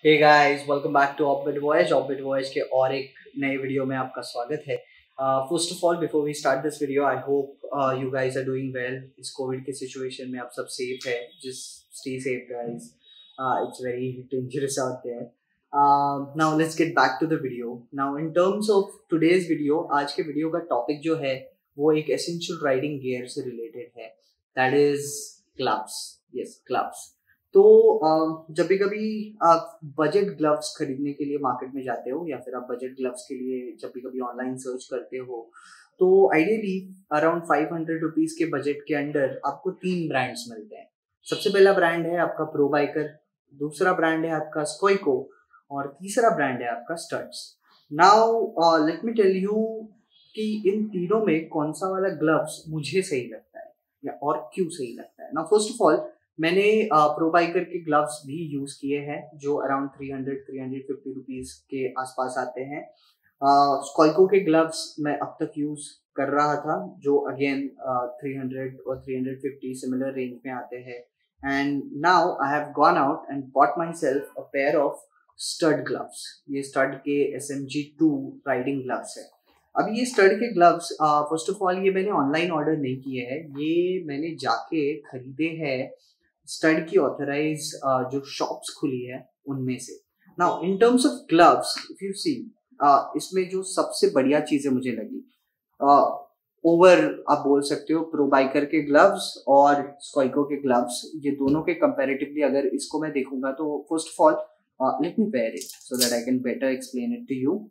Hey guys, welcome back to off with voyage. Off with voyage के और एक नए वीडियो में आपका स्वागत है। First of all, before we start this video, I hope you guys are doing well. इस कोविड के सिचुएशन में आप सब सेफ है। Just stay safe guys, it's very dangerous out there. Now let's get back to the video. Now in terms of today's video, आज के video का topic जो है वो एक एसेंशियल राइडिंग गियर से रिलेटेड है, that is gloves. Yes, gloves. तो जब भी कभी आप बजट ग्लव्स खरीदने के लिए मार्केट में जाते हो या फिर आप बजट ग्लव्स के लिए जब भी कभी ऑनलाइन सर्च करते हो, तो आइडियली अराउंड 500 रुपीज के बजट के अंडर आपको 3 ब्रांड्स मिलते हैं। सबसे पहला ब्रांड है आपका प्रो बाइकर, दूसरा ब्रांड है आपका स्कोइको और तीसरा ब्रांड है आपका Studds. Now let me tell you कि इन तीनों में कौन सा वाला ग्लव्स मुझे सही लगता है या और क्यों सही लगता है। नाउ फर्स्ट ऑफ ऑल, मैंने प्रो बाइकर के ग्लव्स भी यूज किए हैं जो अराउंड 300-350 रुपीज के आसपास आते हैं। स्कॉइको के ग्लव्स मैं अब तक यूज कर रहा था जो अगेन 300 और 350 सिमिलर रेंज में आते हैं। And now I have gone out and bought myself a pair of Studds gloves. ये स्टड के SMG2 राइडिंग ग्लव्स है। अब ये स्टड के ग्लव्स फर्स्ट ऑफ ऑल ये मैंने ऑनलाइन ऑर्डर नहीं किए हैं, ये मैंने जाके खरीदे हैं स्टड की ऑथराइज जो शॉप्स खुली है उनमें से। Now in terms of gloves, if you see, इसमें जो सबसे बढ़िया चीजें मुझे लगी, ओवर आप बोल सकते हो प्रो बाइकर के ग्लव्स और स्कोइको के ग्लव्स, ये दोनों के कंपैरेटिवली अगर इसको मैं देखूंगा तो first of all let me wear it so that I can better explain it to you.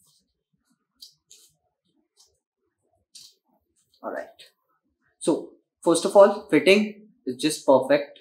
Alright, so first of all fitting is just perfect.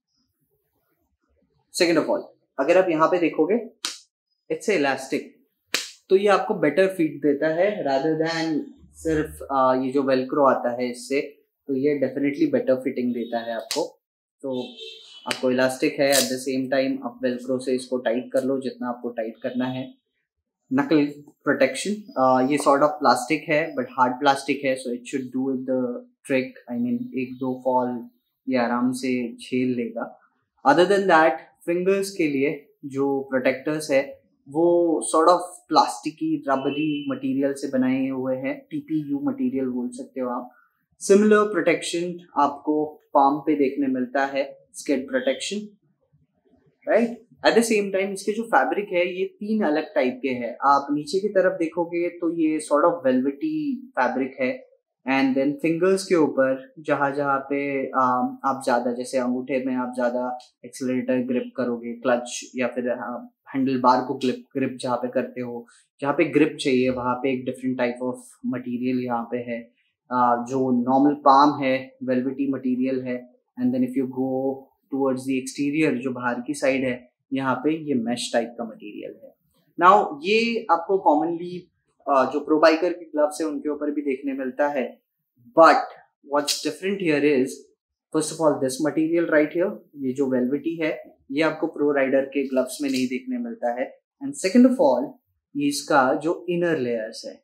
Second of all, अगर आप यहाँ पे देखोगे इट्स इलास्टिक, तो ये आपको बेटर फिट देता है रादर देन सिर्फ ये जो वेलक्रो आता है इससे, तो ये डेफिनेटली बेटर फिटिंग देता है आपको। तो आपको इलास्टिक है, एट द सेम टाइम आप वेलक्रो से इसको टाइट कर लो जितना आपको टाइट करना है। नकल प्रोटेक्शन, ये सॉर्ट ऑफ प्लास्टिक है बट हार्ड प्लास्टिक है, so it should do the trick. I mean एक दो फॉल ये आराम से झेल लेगा। अदर देन दैट, फिंगर्स के लिए जो प्रोटेक्टर्स है वो sort of plasticky rubbery material से बनाए हुए हैं, TPU मटेरियल बोल सकते हो आप। सिमिलर प्रोटेक्शन आपको पाम पे देखने मिलता है, skid protection, right. At the same time इसके जो फैब्रिक है ये 3 अलग टाइप के हैं। आप नीचे की तरफ देखोगे तो ये सॉर्ट ऑफ वेलवेटी फैब्रिक है, एंड देन फिंगर्स के ऊपर जहाँ जहाँ पे आप ज्यादा, जैसे अंगूठे में आप ज्यादा एक्सेलरेटर ग्रिप करोगे, क्लच या फिर हैंडल बार को ग्रिप जहाँ पे करते हो, जहाँ पे ग्रिप चाहिए वहाँ पे एक डिफरेंट टाइप ऑफ मटेरियल यहाँ पे है। जो नॉर्मल पाम है वेलवेटी मटेरियल है, and then if you go towards the exterior जो बाहर की साइड है, यहाँ पे ये मैश टाइप का मटेरियल है। नाउ ये आपको कॉमनली जो प्रो बाइकर के ग्लव्स है उनके ऊपर भी देखने मिलता है, but what's different here is first of all this material right here, ये जो वेलवेटी है ये आपको प्रो राइडर के ग्लव्स में नहीं देखने मिलता है। एंड सेकेंड ऑफ ऑल, ये इसका जो इनर लेयर्स है,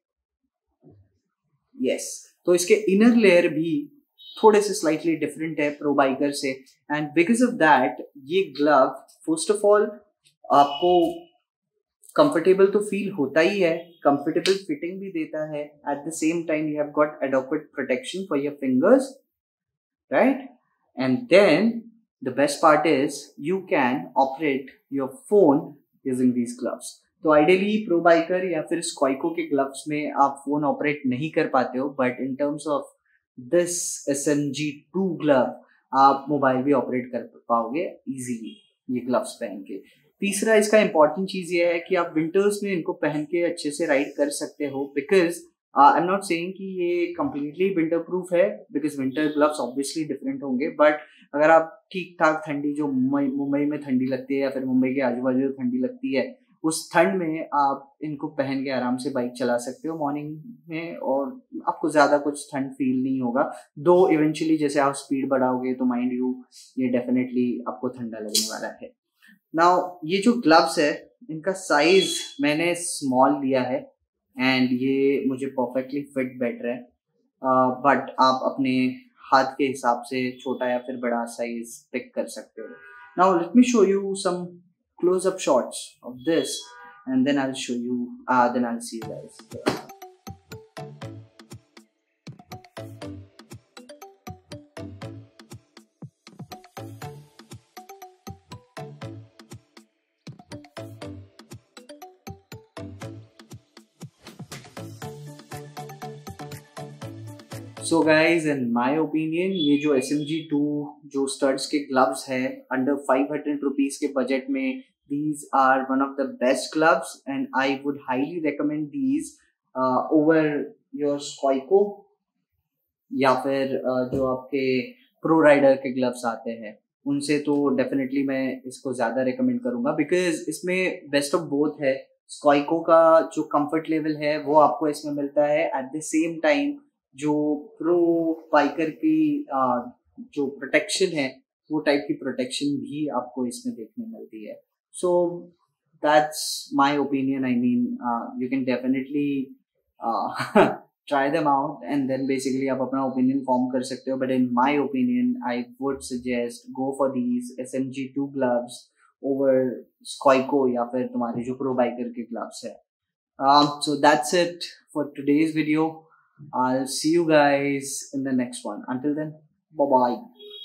यस, तो इसके इनर लेयर भी थोड़े से स्लाइटली डिफरेंट है प्रो बाइकर से। एंड बिकॉज ऑफ दैट ये ग्लव फर्स्ट ऑफ ऑल आपको कंफर्टेबल तो फील होता ही है, कंफर्टेबल फिटिंग भी देता है, at the same time you have got adequate protection for your fingers, right. And then the best part is you can operate your phone using these gloves. तो ideally pro biker या फिर स्कोइको के gloves में आप phone operate नहीं कर पाते हो, but in terms of this SMG2 glove आप मोबाइल भी ऑपरेट कर पाओगे इजीली ये ग्लव्स पहन के। तीसरा इसका इंपॉर्टेंट चीज ये है कि आप विंटर्स में इनको पहन के अच्छे से राइड कर सकते हो, because I am not saying कि ये कंप्लीटली विंटर प्रूफ है, because winter gloves obviously different होंगे, बट अगर आप ठीक ठाक ठंडी, जो मुंबई में ठंडी लगती है या फिर मुंबई के आजू बाजू ठंडी लगती है, उस ठंड में आप इनको पहन के आराम से बाइक चला सकते हो मॉर्निंग में, और आपको ज्यादा कुछ ठंड फील नहीं होगा। दो इवेंचुअली जैसे आप स्पीड बढ़ाओगे तो माइंड यू ये डेफिनेटली आपको ठंडा लगने वाला है। नाउ ये जो ग्लव्स है इनका साइज मैंने स्मॉल लिया है एंड ये मुझे परफेक्टली फिट बैठ रहा है, बट आप अपने हाथ के हिसाब से छोटा या फिर बड़ा साइज पिक कर सकते हो। Now let me show you some close-up shots of this, and then I'll show you. Then I'll see you guys. So guys in my opinion ये जो SMG2 जो स्टड्स के ग्लव्स है अंडर 500 रुपीज के budget में, these are one of the best gloves and I would highly recommend these over your Squeiko या फिर जो आपके प्रो राइडर के ग्लव्स आते हैं उनसे तो डेफिनेटली मैं इसको ज्यादा रिकमेंड करूंगा, बिकॉज इसमें बेस्ट ऑफ बोथ है। स्क्वाइको का जो कंफर्ट लेवल है वो आपको इसमें मिलता है, एट द सेम टाइम जो प्रो बाइकर की जो प्रोटेक्शन है वो टाइप की प्रोटेक्शन भी आपको इसमें देखने मिलती है। So that's my opinion. I mean you can definitely try them out and then basically आप अपना opinion form कर सकते हो, but in my opinion I would suggest go for these SMG2 gloves over Squeiko या फिर तुम्हारे जो pro biker के gloves है। So that's it for today's video. I'll see you guys in the next one. Until then, bye bye.